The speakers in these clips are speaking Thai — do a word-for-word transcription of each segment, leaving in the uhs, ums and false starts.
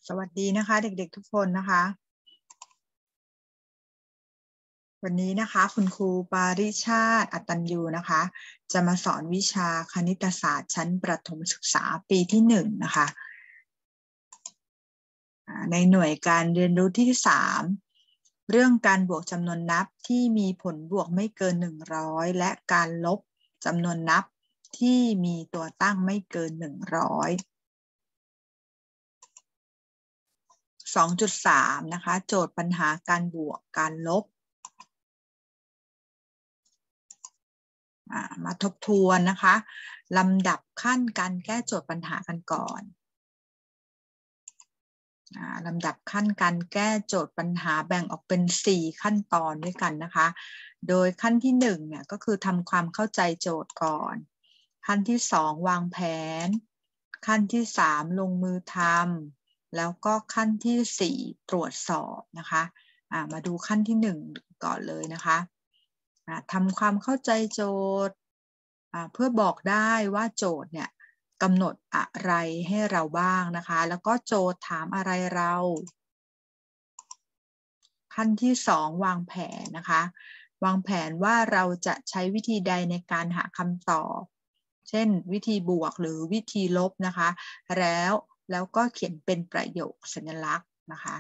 สวัสดีนะคะเด็กๆทุกคนนะคะวันนี้นะคะคุณครูปาริชาติ อัตตัญญูนะคะจะมาสอนวิชาคณิตศาสตร์ชั้นประถมศึกษาปีที่หนึ่งนะคะในหน่วยการเรียนรู้ที่สามเรื่องการบวกจำนวนนับที่มีผลบวกไม่เกินหนึ่งร้อยและการลบจำนวนนับที่มีตัวตั้งไม่เกินหนึ่งร้อย สองจุดสาม นะคะโจทย์ปัญหาการบวกการลบมาทบทวนนะคะลำดับขั้นการแก้โจทย์ปัญหากันก่อนลำดับขั้นการแก้โจทย์ปัญหาแบ่งออกเป็นสี่ขั้นตอนด้วยกันนะคะโดยขั้นที่หนึ่งเนี่ยก็คือทำความเข้าใจโจทย์ก่อนขั้นที่สองวางแผนขั้นที่สามลงมือทำแล้วก็ขั้นที่สี่ตรวจสอบนะคะมาดูขั้นที่หนึ่งก่อนเลยนะคะทำความเข้าใจโจทย์เพื่อบอกได้ว่าโจทย์เนี่ยกำหนดอะไรให้เราบ้างนะคะแล้วก็โจทย์ถามอะไรเราขั้นที่สองวางแผนนะคะวางแผนว่าเราจะใช้วิธีใดในการหาคำตอบเช่นวิธีบวกหรือวิธีลบนะคะแล้วแล้วก็เขียนเป็นประโยคสัญลักษณ์นะคะ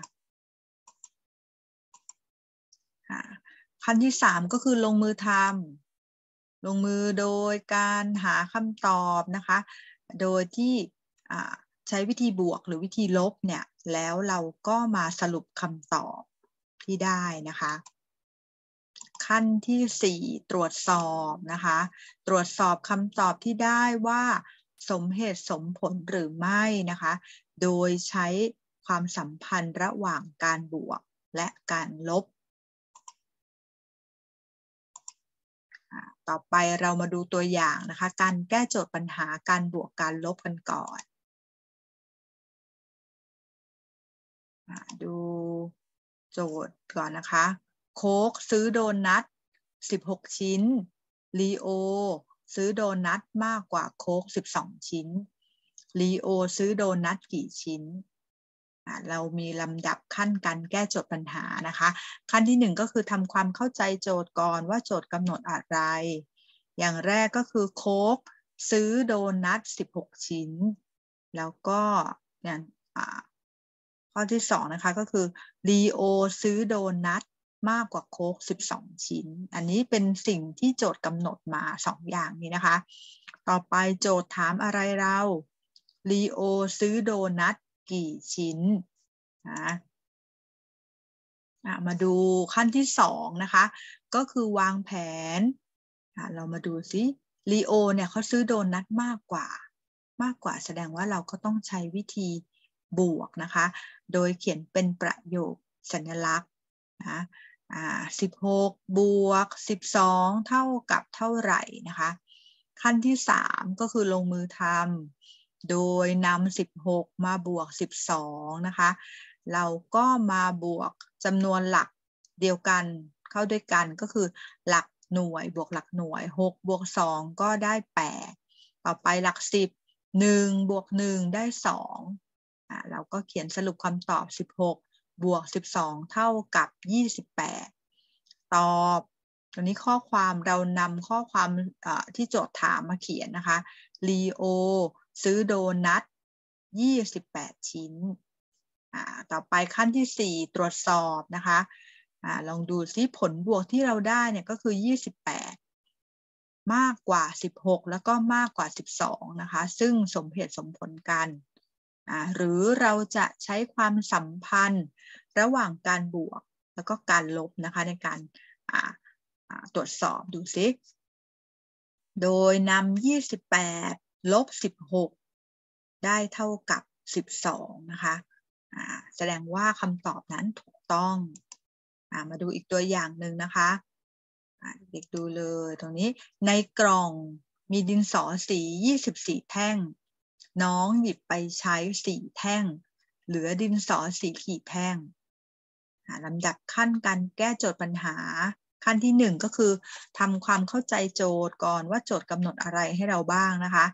ขั้นที่สามก็คือลงมือทำลงมือโดยการหาคำตอบนะคะโดยที่ใช้วิธีบวกหรือวิธีลบเนี่ยแล้วเราก็มาสรุปคำตอบที่ได้นะคะขั้นที่สี่ตรวจสอบนะคะตรวจสอบคำตอบที่ได้ว่าสมเหตุสมผลหรือไม่นะคะโดยใช้ความสัมพันธ์ระหว่างการบวกและการลบต่อไปเรามาดูตัวอย่างนะคะการแก้โจทย์ปัญหาการบวกการลบกันก่อนดูโจทย์ก่อนนะคะโค้กซื้อโดนัทสิบหกชิ้นลีโอซื้อโดนัทมากกว่าโค้กสิบสองชิ้นลีโอซื้อโดนัทกี่ชิ้นเรามีลำดับขั้นการแก้โจทย์ปัญหานะคะขั้นที่หนึ่งก็คือทำความเข้าใจโจทย์ก่อนว่าโจทย์กำหนดอะไรอย่างแรกก็คือโค้กซื้อโดนัทสิบหกชิ้นแล้วก็อย่างข้อที่สองนะคะก็คือลีโอซื้อโดนัทมากกว่าโค้กสิบสองชิ้นอันนี้เป็นสิ่งที่โจทย์กำหนดมาสองอย่างนี้นะคะต่อไปโจทย์ถามอะไรเราลีโอซื้อโดนัทกี่ชิ้นนะมาดูขั้นที่สองนะคะก็คือวางแผนเรามาดูซิลีโอเนี่ยเขาซื้อโดนัทมากกว่ามากกว่าแสดงว่าเราก็ต้องใช้วิธีบวกนะคะโดยเขียนเป็นประโยคสัญลักษณ์นะอ่าสิบหกบวกสิบสองเท่ากับเท่าไหร่นะคะขั้นที่สามก็คือลงมือทำโดยนำสิบหกมาบวกสิบสองนะคะเราก็มาบวกจำนวนหลักเดียวกันเข้าด้วยกันก็คือหลักหน่วยบวกหลักหน่วยหกบวกสองก็ได้แปดต่อไปหลักสิบ หนึ่งบวกหนึ่งได้สองอ่าเราก็เขียนสรุปคำตอบสิบหกบวกสิบสองเท่ากับยี่สิบแปดตอบตอนนี้ข้อความเรานำข้อความที่โจทย์ถามมาเขียนนะคะลีโอซื้อโดนัทยี่สิบแปดชิ้นอ่าต่อไปขั้นที่สี่ตรวจสอบนะคะอ่าลองดูซิผลบวกที่เราได้เนี่ยก็คือยี่สิบแปดมากกว่าสิบหกแล้วก็มากกว่าสิบสองนะคะซึ่งสมเหตุสมผลกันอ่าหรือเราจะใช้ความสัมพันธ์ระหว่างการบวกแล้วก็การลบนะคะในการอ่าอ่าตรวจสอบดูซิโดยนำยี่สิบแปดลบสิบหกได้เท่ากับสิบสองนะคะอ่าแสดงว่าคำตอบนั้นถูกต้องอ่ามาดูอีกตัวอย่างหนึ่งนะคะเด็กดูเลยตรงนี้ในกล่องมีดินสอสียี่สิบสี่แท่งน้องหยิบไปใช้สี่แท่งเหลือดินสอสีกี่แท่งลำดับขั้นการแก้โจทย์ปัญหาขั้นที่หนึ่งก็คือทำความเข้าใจโจทย์ก่อนว่าโจทย์กำหนดอะไรให้เราบ้างนะคะ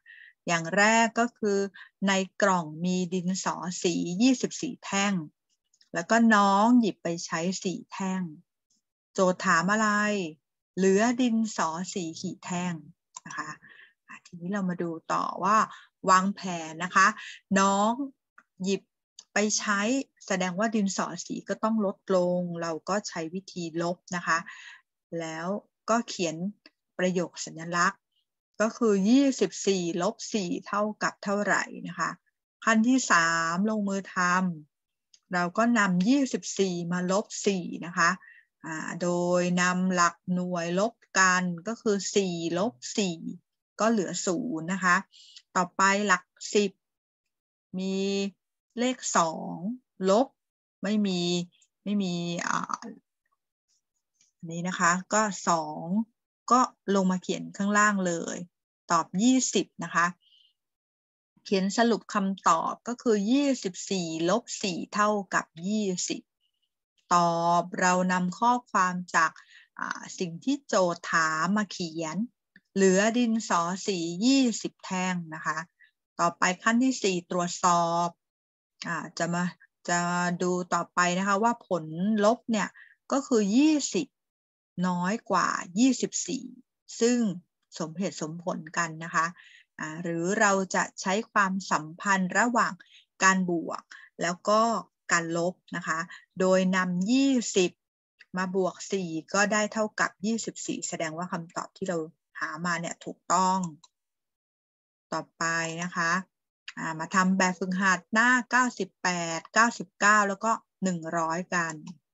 อย่างแรกก็คือในกล่องมีดินสอสียี่สิบสี่แท่งแล้วก็น้องหยิบไปใช้สี่แท่งโจทย์ถามอะไรเหลือดินสอสีกี่แท่งนะคะทีนี้เรามาดูต่อว่าวางแผนนะคะน้องหยิบไปใช้แสดงว่าดินสอสีก็ต้องลดลงเราก็ใช้วิธีลบนะคะแล้วก็เขียนประโยคสัญลักษณ์ก็คือยี่สิบสี่ลบสี่เท่ากับเท่าไหร่นะคะขั้นที่สามลงมือทำเราก็นำยี่สิบสี่มาลบสี่นะคะโดยนำหลักหน่วยลบกันก็คือสี่ลบสี่ก็เหลือศูนย์นะคะต่อไปหลักสิบมีเลขสองลบไม่มีไม่มีอ่านี้นะคะก็สองก็ลงมาเขียนข้างล่างเลยตอบยี่สิบนะคะเขียนสรุปคำตอบก็คือยี่สิบสี่ลบสี่เท่ากับยี่สิบตอบเรานำข้อความจากสิ่งที่โจทย์ถามมาเขียนเหลือดินสอสียี่สิบแท่งนะคะต่อไปขั้นที่สี่ตรวจสอบอ่าจะมาจะดูต่อไปนะคะว่าผลลบเนี่ยก็คือยี่สิบน้อยกว่ายี่สิบสี่ซึ่งสมเหตุสมผลกันนะคะอ่าหรือเราจะใช้ความสัมพันธ์ระหว่างการบวกแล้วก็การลบนะคะโดยนำยี่สิบมาบวกสี่ก็ได้เท่ากับยี่สิบสี่แสดงว่าคำตอบที่เราหามาเนี่ยถูกต้องต่อไปนะคะมาทำแบบฝึกหัดหน้าเก้าสิบแปด เก้าสิบเก้าแล้วก็หนึ่งร้อยกัน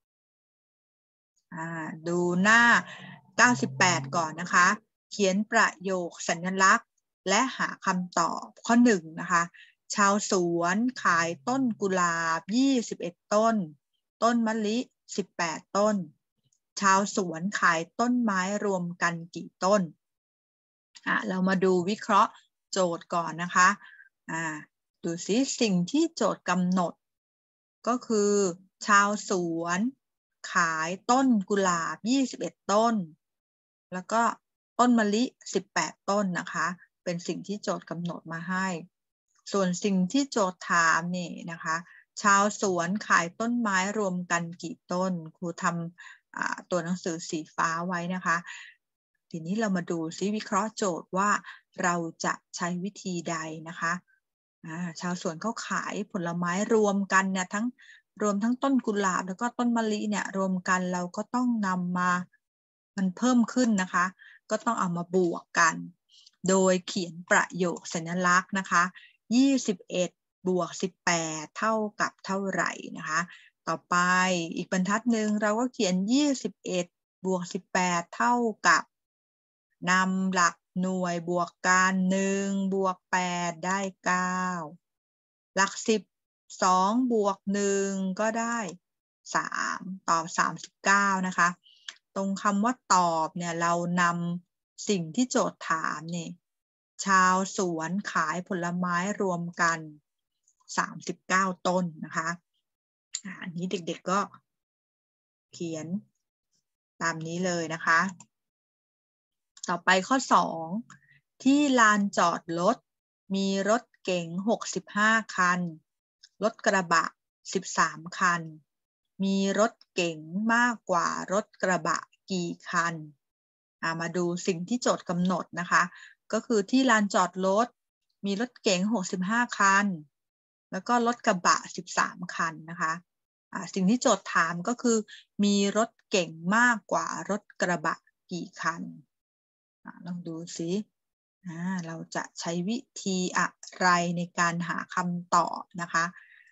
ดูหน้าเก้าสิบแปดก่อนนะคะเขียนประโยคสัญลักษณ์และหาคำตอบข้อหนึ่งนะคะชาวสวนขายต้นกุหลาบยี่สิบเอ็ดต้นต้นมะลิสิบแปดต้นชาวสวนขายต้นไม้รวมกันกี่ต้นอ่ะเรามาดูวิเคราะห์โจทย์ก่อนนะคะอ่าดูซิสิ่งที่โจทย์กำหนดก็คือชาวสวนขายต้นกุหลาบยี่สิบเอ็ดต้นแล้วก็ต้นมะลิสิบแปดต้นนะคะเป็นสิ่งที่โจทย์กำหนดมาให้ส่วนสิ่งที่โจทย์ถามนี่นะคะชาวสวนขายต้นไม้รวมกันกี่ต้นครูทำตัวหนังสือสีฟ้าไว้นะคะทีนี้เรามาดูซิวิเคราะห์โจทย์ว่าเราจะใช้วิธีใดนะคะชาวสวนเขาขายผลไม้รวมกันเนี่ยทั้งรวมทั้งต้นกุหลาบแล้วก็ต้นมะลิเนี่ยรวมกันเราก็ต้องนำมามันเพิ่มขึ้นนะคะก็ต้องเอามาบวกกันโดยเขียนประโยคสัญลักษณ์นะคะยี่สิบเอ็ดบวกสิบแปดเท่ากับเท่าไหร่นะคะต่อไปอีกบรรทัดหนึ่งเราก็เขียนยี่สิบเอ็ดบวกสิบแปดเท่ากับนำหลักหน่วยบวกกันหนึ่งบวกแปดได้เก้าหลักสิบสองบวกหนึ่งก็ได้สามตอบสามสิบเก้านะคะตรงคำว่าตอบเนี่ยเรานำสิ่งที่โจทย์ถามเนี่ยชาวสวนขายผลไม้รวมกันสามสิบเก้าต้นนะคะอันนี้เด็กๆก็เขียนตามนี้เลยนะคะต่อไปข้อสองที่ลานจอดรถมีรถเก๋งหกสิบห้าคันรถกระบะสิบสามคันมีรถเก๋งมากกว่ารถกระบะกี่คันมาดูสิ่งที่โจทย์กำหนดนะคะก็คือที่ลานจอดรถมีรถเก๋งหกสิบห้าคันแล้วก็รถกระบะสิบสามคันนะคะสิ่งที่โจทย์ถามก็คือมีรถเก๋งมากกว่ารถกระบะกี่คันลองดูสิเราจะใช้วิธีอะไรในการหาคำตอบนะคะ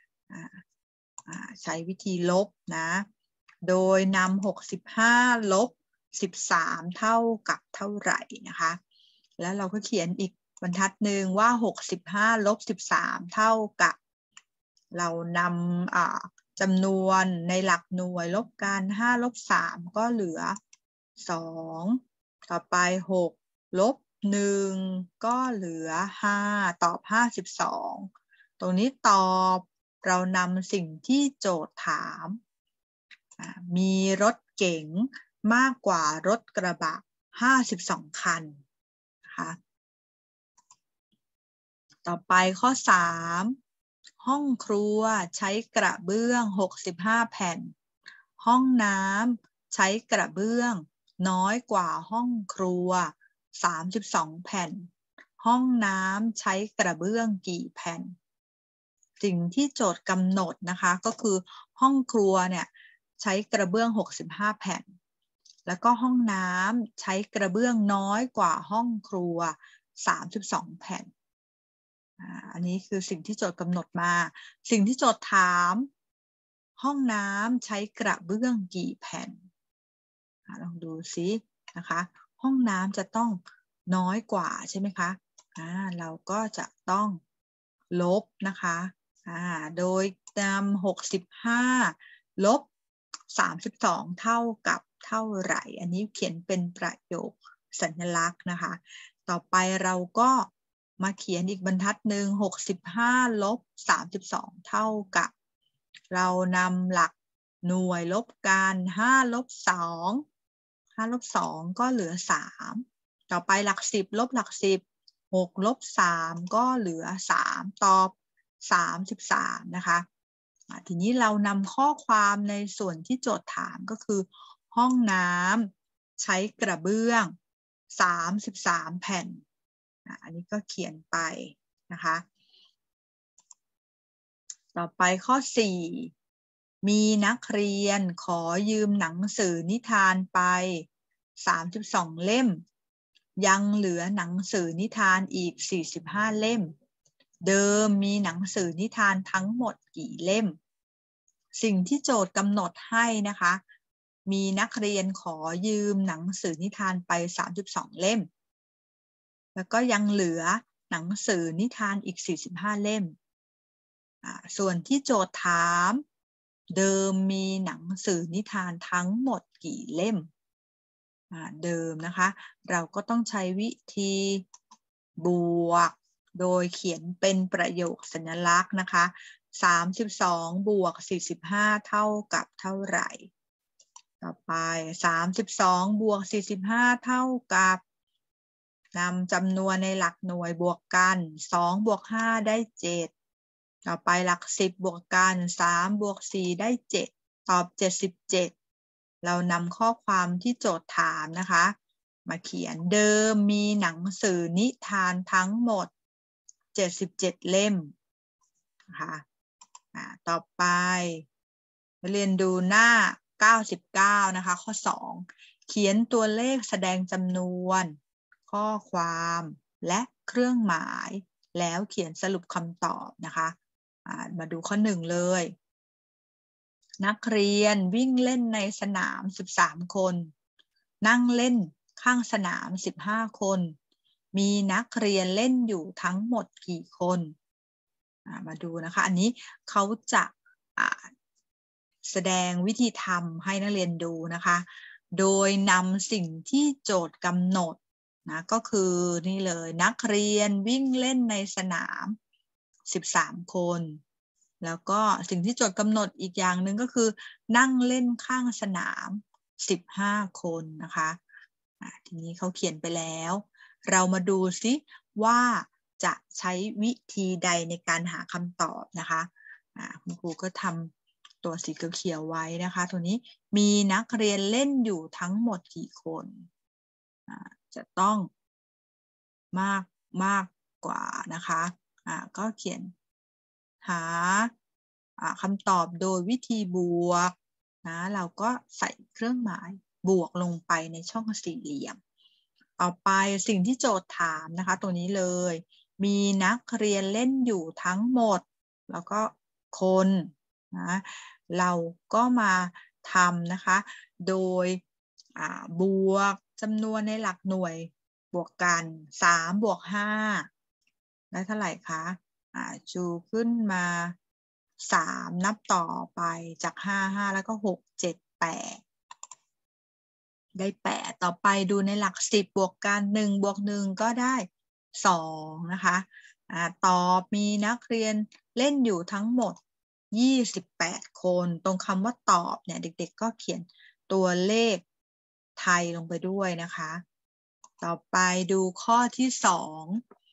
ใช้วิธีลบนะโดยนำหกสิบห้าลบสิบสามเท่ากับเท่าไหร่นะคะแล้วเราก็เขียนอีกบรรทัดหนึ่งว่าหกสิบห้าลบสิบสามเท่ากับเรานำจำนวนในหลักหน่วยลบกันห้าลบสามก็เหลือสองต่อไปหกลบหนึ่งก็เหลือห้าตอบห้าสิบสองตรงนี้ตอบเรานำสิ่งที่โจทย์ถามมีรถเก๋งมากกว่ารถกระบะห้าสิบสองคันนะคะต่อไปข้อสามห้องครัวใช้กระเบื้องหกสิบห้าแผ่นห้องน้ำใช้กระเบื้องน้อยกว่าห้องครัวสามสิบสองแผ่นห้องน้ำใช้กระเบื้องกี่แผ่นสิ่งที่โจทย์กำหนดนะคะก็คือห้องครัวเนี่ยใช้กระเบื้องหกสิบห้าแผ่นแล้วก็ห้องน้ำใช้กระเบื้องน้อยกว่าห้องครัวสามสิบสองแผ่นอันนี้คือสิ่งที่โจทย์กำหนดมาสิ่งที่โจทย์ถามห้องน้ำใช้กระเบื้องกี่แผ่นลองดูซินะคะห้องน้ำจะต้องน้อยกว่าใช่ไหมคะอ่าเราก็จะต้องลบนะคะอ่าโดยนำหกสิบห้าลบสามสิบสองเท่ากับเท่าไหร่อันนี้เขียนเป็นประโยคสัญลักษณ์นะคะต่อไปเราก็มาเขียนอีกบรรทัดหนึ่งหกสิบห้าลบสามสิบสองเท่ากับเรานำหลักหน่วยลบกันห้าลบสองห้าลบสองก็เหลือสามต่อไปหลักสิบลบหลักสิบหกลบสามก็เหลือสามตอบสามสิบสามนะคะทีนี้เรานำข้อความในส่วนที่โจทย์ถามก็คือห้องน้ำใช้กระเบื้องสามสิบสามแผ่นอันนี้ก็เขียนไปนะคะต่อไปข้อสี่มีนักเรียนขอยืมหนังสือนิทานไปสามสิบสองเล่มยังเหลือหนังสือนิทานอีกสี่สิบห้าเล่มเดิมมีหนังสือนิทานทั้งหมดกี่เล่มสิ่งที่โจทย์กำหนดให้นะคะมีนักเรียนขอยืมหนังสือนิทานไปสามสิบสองเล่มแล้วก็ยังเหลือหนังสือนิทานอีกสี่สิบห้าเล่มส่วนที่โจทย์ถามเดิมมีหนังสือนิทานทั้งหมดกี่เล่มเดิมนะคะเราก็ต้องใช้วิธีบวกโดยเขียนเป็นประโยคสัญลักษณ์นะคะสามสิบสองบวกสี่สิบห้าเท่ากับเท่าไหร่ต่อไปสามสิบสองบวกสี่สิบห้าเท่ากับนำจำนวนในหลักหน่วยบวกกันสองบวกห้าได้เจ็ดต่อไปหลักสิบบวกกันสามบวกสี่ได้เจ็ดตอบเจ็ดสิบเจ็ดเรานำข้อความที่โจทย์ถามนะคะมาเขียนเดิมมีหนังสือนิทานทั้งหมดเจ็ดสิบเจ็ดเล่มนะคะต่อไปเรียนดูหน้าเก้าสิบเก้านะคะข้อสองเขียนตัวเลขแสดงจำนวนข้อความและเครื่องหมายแล้วเขียนสรุปคำตอบนะคะมาดูข้อหนึ่งเลยนักเรียนวิ่งเล่นในสนามสิบสามคนนั่งเล่นข้างสนามสิบห้าคนมีนักเรียนเล่นอยู่ทั้งหมดกี่คนมาดูนะคะอันนี้เขาจะแสดงวิธีทำให้นักเรียนดูนะคะโดยนำสิ่งที่โจทย์กำหนดนะก็คือนี่เลยนักเรียนวิ่งเล่นในสนามสิบสามคนแล้วก็สิ่งที่โจทย์กำหนดอีกอย่างหนึ่งก็คือนั่งเล่นข้างสนามสิบห้าคนนะคะทีนี้เขาเขียนไปแล้วเรามาดูซิว่าจะใช้วิธีใดในการหาคำตอบนะคะคุณครูก็ทำตัวสีเขียวๆไว้นะคะตัวนี้มีนักเรียนเล่นอยู่ทั้งหมดกี่คนจะต้องมากมากกว่านะคะก็เขียนหาคำตอบโดยวิธีบวกนะเราก็ใส่เครื่องหมายบวกลงไปในช่องสี่เหลี่ยมต่อไปสิ่งที่โจทย์ถามนะคะตัวนี้เลยมีนักเรียนเล่นอยู่ทั้งหมดแล้วก็คนนะเราก็มาทำนะคะโดยบวกจำนวนในหลักหน่วยบวกกันสามบวกห้าได้เท่าไหร่คะชูขึ้นมาสามนับต่อไปจากห้า ห้าแล้วก็หก เจ็ด แปดได้แปดต่อไปดูในหลักสิบบวกกันหนึ่งบวกหนึ่งก็ได้สองนะคะตอบมีนักเรียนเล่นอยู่ทั้งหมดยี่สิบแปดคนตรงคำว่าตอบเนี่ยเด็กๆก็เขียนตัวเลขไทยลงไปด้วยนะคะต่อไปดูข้อที่สองผ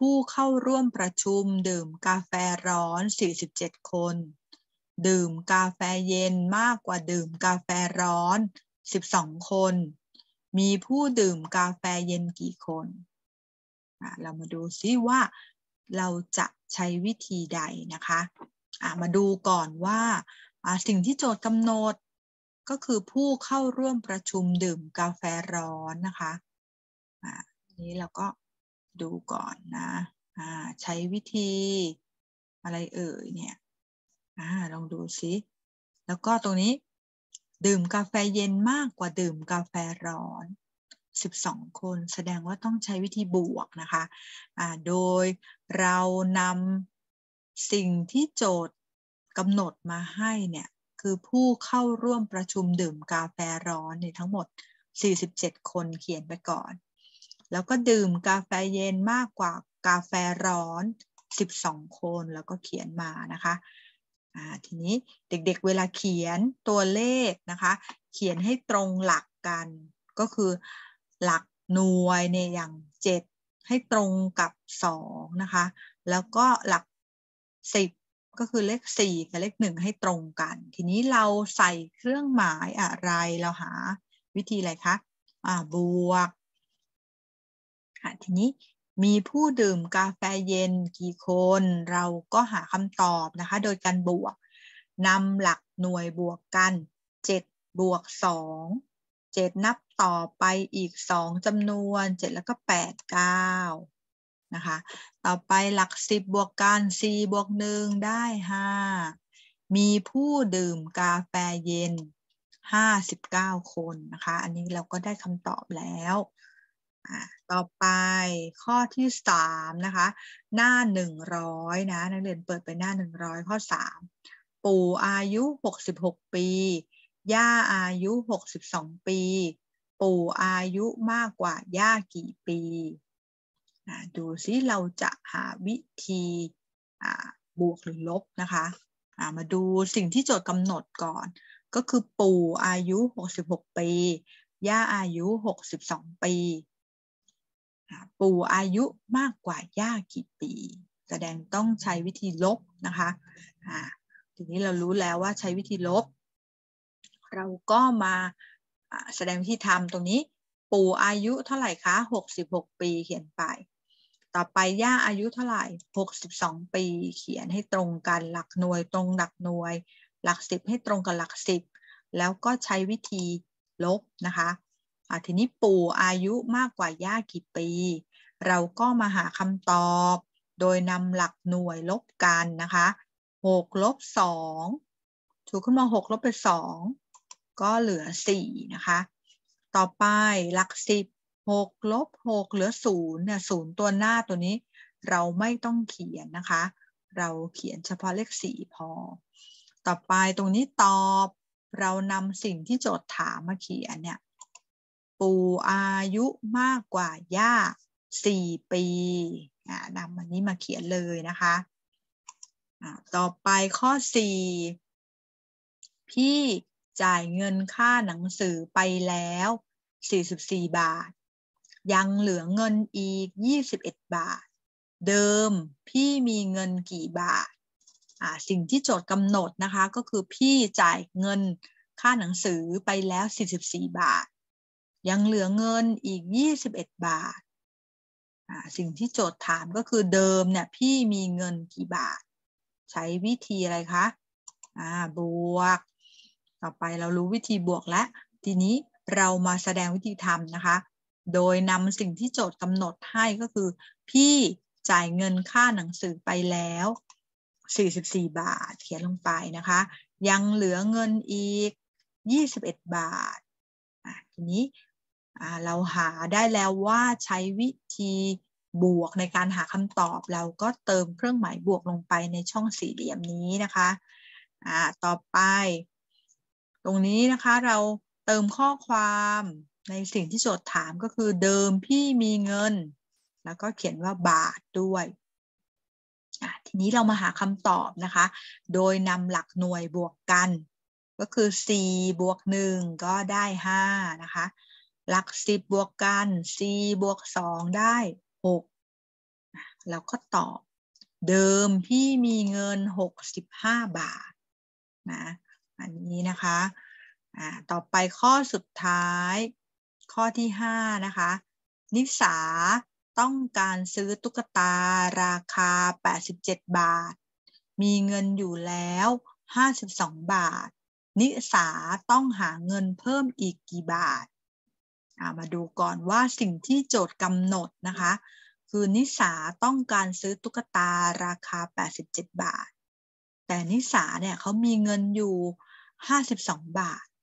ผู้เข้าร่วมประชุมดื่มกาแฟร้อนสี่สิบเจ็ดคนดื่มกาแฟเย็นมากกว่าดื่มกาแฟร้อนสิบสองคนมีผู้ดื่มกาแฟเย็นกี่คนเรามาดูซิว่าเราจะใช้วิธีใดนะคะมาดูก่อนว่าสิ่งที่โจทย์กำหนดก็คือผู้เข้าร่วมประชุมดื่มกาแฟร้อนนะคะนี้เราก็ดูก่อนนะใช้วิธีอะไรเอ่ยเนี่ยลองดูซิแล้วก็ตรงนี้ดื่มกาแฟเย็นมากกว่าดื่มกาแฟร้อนสิบสองคนแสดงว่าต้องใช้วิธีบวกนะคะอ่าโดยเรานำสิ่งที่โจทย์กำหนดมาให้เนี่ยคือผู้เข้าร่วมประชุมดื่มกาแฟร้อนในทั้งหมดสี่สิบเจ็ดคนเขียนไปก่อนแล้วก็ดื่มกาแฟเย็นมากกว่ากาแฟร้อนสิบสองคนแล้วก็เขียนมานะคะอ่าทีนี้เด็กๆเวลาเขียนตัวเลขนะคะเขียนให้ตรงหลักกันก็คือหลักหน่วยเนี่ยอย่างเจ็ดให้ตรงกับสองนะคะแล้วก็หลักสิบก็คือเลขสี่กับเลขหนึ่งให้ตรงกันทีนี้เราใส่เครื่องหมายอะไรเราหาวิธีอะไรคะอ่าบวกทีนี้มีผู้ดื่มกาแฟเย็นกี่คนเราก็หาคำตอบนะคะโดยการบวกนำหลักหน่วยบวกกันเจ็ดบวกสองเจ็ดนับต่อไปอีกสองจำนวนเจ็ดแล้วก็แปด เก้านะคะต่อไปหลักสิบบวกกันสี่บวกหนึ่งได้ห้ามีผู้ดื่มกาแฟเย็นห้าสิบเก้าคนนะคะอันนี้เราก็ได้คำตอบแล้วต่อไปข้อที่สามนะคะหน้าหนึ่งร้อยนะนักเรียนเปิดไปหน้าหนึ่งร้อยข้อสามปู่อายุหกสิบหกปีย่าอายุหกสิบสองปีปู่อายุมากกว่าย่ากี่ปีดูซิเราจะหาวิธีบวกหรือลบนะคะมาดูสิ่งที่โจทย์กำหนดก่อนก็คือปู่อายุหกสิบหกปีย่าอายุหกสิบสองปีปู่อายุมากกว่าย่ากี่ปีแสดงต้องใช้วิธีลบนะคะทีนี้เรารู้แล้วว่าใช้วิธีลบเราก็มาแสดงวิธีทำตรงนี้ปู่อายุเท่าไหร่คะหกสิบหกปีเขียนไปต่อไปย่าอายุเท่าไหร่หกสิบสองปีเขียนให้ตรงกันหลักหน่วยตรงหลักหน่วยหลักสิบให้ตรงกับหลักสิบแล้วก็ใช้วิธีลบนะคะทีนี้ปู่อายุมากกว่าย่ากี่ปีเราก็มาหาคำตอบโดยนำหลักหน่วยลบกันนะคะหกลบสองถูกขึ้นมาหกลบไปสองก็เหลือสี่นะคะต่อไปหลักสิบหกลบหกเหลือศูนย์เนี่ยศูนย์ตัวหน้าตัวนี้เราไม่ต้องเขียนนะคะเราเขียนเฉพาะเลขสี่พอต่อไปตรงนี้ตอบเรานำสิ่งที่โจทย์ถามมาเขียนเนี่ยปู่อายุมากกว่าย่าสี่ปีนำอันนี้มาเขียนเลยนะคะต่อไปข้อสี่พี่จ่ายเงินค่าหนังสือไปแล้วสี่สิบสี่บาทยังเหลือเงินอีกยี่สิบเอ็ดบาทเดิมพี่มีเงินกี่บาทอ่าสิ่งที่โจทย์กำหนดนะคะก็คือพี่จ่ายเงินค่าหนังสือไปแล้วสี่สิบสี่บาทยังเหลือเงินอีกยี่สิบเอ็ดบาทอ่าสิ่งที่โจทย์ถามก็คือเดิมเนี่ยพี่มีเงินกี่บาทใช้วิธีอะไรคะอ่าบวกต่อไปเรารู้วิธีบวกแล้วทีนี้เรามาแสดงวิธีทำนะคะโดยนำสิ่งที่โจทย์กำหนดให้ก็คือพี่จ่ายเงินค่าหนังสือไปแล้วสี่สิบสี่บาทเขียนลงไปนะคะยังเหลือเงินอีกยี่สิบเอ็ดบาททีนี้เราหาได้แล้วว่าใช้วิธีบวกในการหาคำตอบเราก็เติมเครื่องหมายบวกลงไปในช่องสี่เหลี่ยมนี้นะคะต่อไปตรงนี้นะคะเราเติมข้อความในสิ่งที่โจทย์ถามก็คือเดิมพี่มีเงินแล้วก็เขียนว่าบาทด้วยทีนี้เรามาหาคำตอบนะคะโดยนำหลักหน่วยบวกกันก็คือสี่บวกหนึ่งก็ได้ห้านะคะหลักสิบบวกกันสี่บวกสองได้หกแล้วก็ตอบเดิมพี่มีเงินหกสิบห้าบาทนะอันนี้นะคะอ่าต่อไปข้อสุดท้ายข้อที่ห้านะคะนิสาต้องการซื้อตุ๊กตาราคาแปดสิบเจ็ดบาทมีเงินอยู่แล้วห้าสิบสองบาทนิสาต้องหาเงินเพิ่มอีกกี่บาทมาดูก่อนว่าสิ่งที่โจทย์กำหนดนะคะคือนิสาต้องการซื้อตุ๊กตาราคาแปดสิบเจ็ดบาทแต่นิสาเนี่ยเขามีเงินอยู่ห้าสิบสองบาท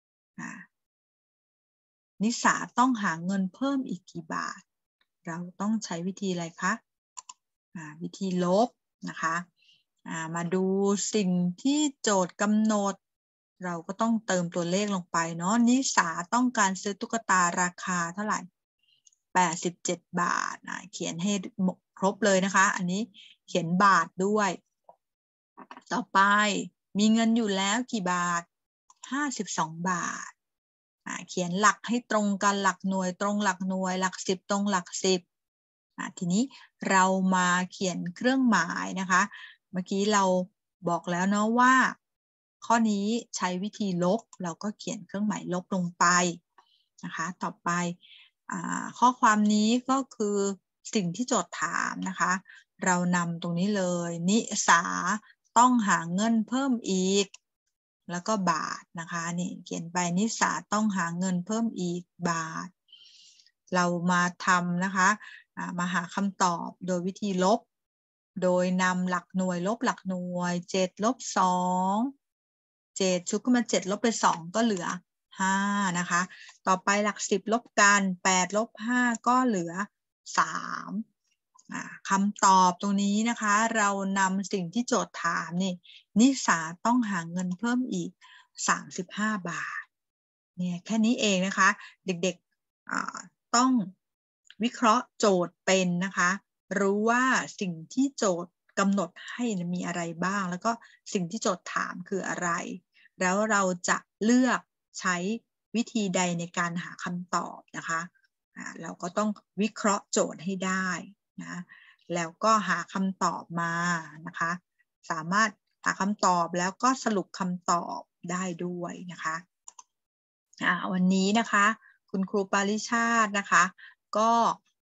นิสาต้องหาเงินเพิ่มอีกกี่บาทเราต้องใช้วิธีอะไรคะวิธีลบนะคะมาดูสิ่งที่โจทย์กำหนดเราก็ต้องเติมตัวเลขลงไปเนาะนิสาต้องการซื้อตุ๊กตาราคาเท่าไหร่แปดสิบเจ็ดบาทนะเขียนให้ครบเลยนะคะอันนี้เขียนบาทด้วยต่อไปมีเงินอยู่แล้วกี่บาทห้าสิบสองบาทเขียนหลักให้ตรงกันหลักหน่วยตรงหลักหน่วยหลักสิบตรงหลักสิบทีนี้เรามาเขียนเครื่องหมายนะคะเมื่อกี้เราบอกแล้วเนาะว่าข้อนี้ใช้วิธีลบเราก็เขียนเครื่องหมายลบลงไปนะคะต่อไปข้อความนี้ก็คือสิ่งที่โจทย์ถามนะคะเรานำตรงนี้เลยนิสาต้องหาเงินเพิ่มอีกแล้วก็บาทนะคะนี่เขียนไปนิสาต้องหาเงินเพิ่มอีกบาทเรามาทำนะคะมาหาคำตอบโดยวิธีลบโดยนำหลักหน่วยลบหลักหน่วยเจ็ดลบสองเจ็ดชุดขึ้นมาเจ็ดลบไปสองก็เหลือห้านะคะต่อไปหลักสิบลบกันแปดลบห้าก็เหลือสามคำตอบตรงนี้นะคะเรานำสิ่งที่โจทย์ถามนี่นิสาต้องหาเงินเพิ่มอีกสามสิบห้าบาทเนี่ยแค่นี้เองนะคะเด็กๆต้องวิเคราะห์โจทย์เป็นนะคะรู้ว่าสิ่งที่โจทย์กำหนดให้มีอะไรบ้างแล้วก็สิ่งที่โจทย์ถามคืออะไรแล้วเราจะเลือกใช้วิธีใดในการหาคำตอบนะคะเราก็ต้องวิเคราะห์โจทย์ให้ได้นะแล้วก็หาคำตอบมานะคะสามารถหาคำตอบแล้วก็สรุปคำตอบได้ด้วยนะคะวันนี้นะคะคุณครูปาริชาตินะคะก็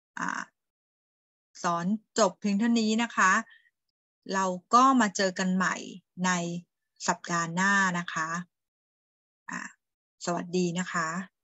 สอนจบเพียงเท่านี้นะคะเราก็มาเจอกันใหม่ในสัปดาห์หน้านะคะสวัสดีนะคะ